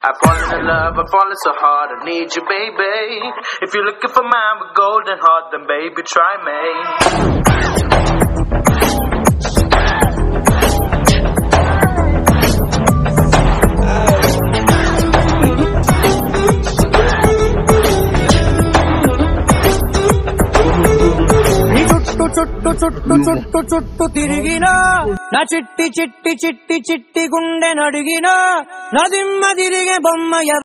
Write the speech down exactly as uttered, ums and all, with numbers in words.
I've fallen in love, I've fallen so hard, I need you, baby. If you're looking for mine with golden heart, then baby, try me. చుట్టు చుట్టు చుట్టు చుట్టు తిరిగినా నా చిట్టి చిట్టి చిట్టి చిట్టి గుండె నడిగినా నా దిమ్మ తిరిగే బొమ్మ